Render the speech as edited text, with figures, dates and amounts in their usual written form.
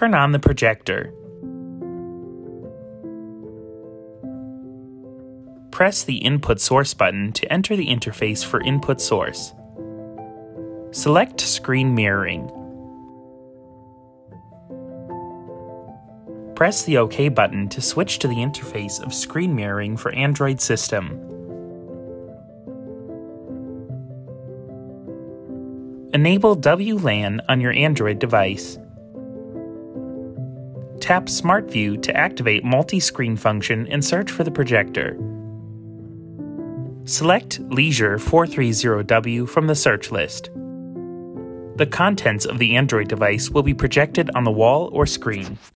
turn on the projector. Press the Input Source button to enter the interface for input source. Select Screen Mirroring. Press the OK button to switch to the interface of screen mirroring for Android system. Enable WLAN on your Android device. Tap Smart View to activate multi-screen function and search for the projector. Select Leisure 430W from the search list. The contents of the Android device will be projected on the wall or screen.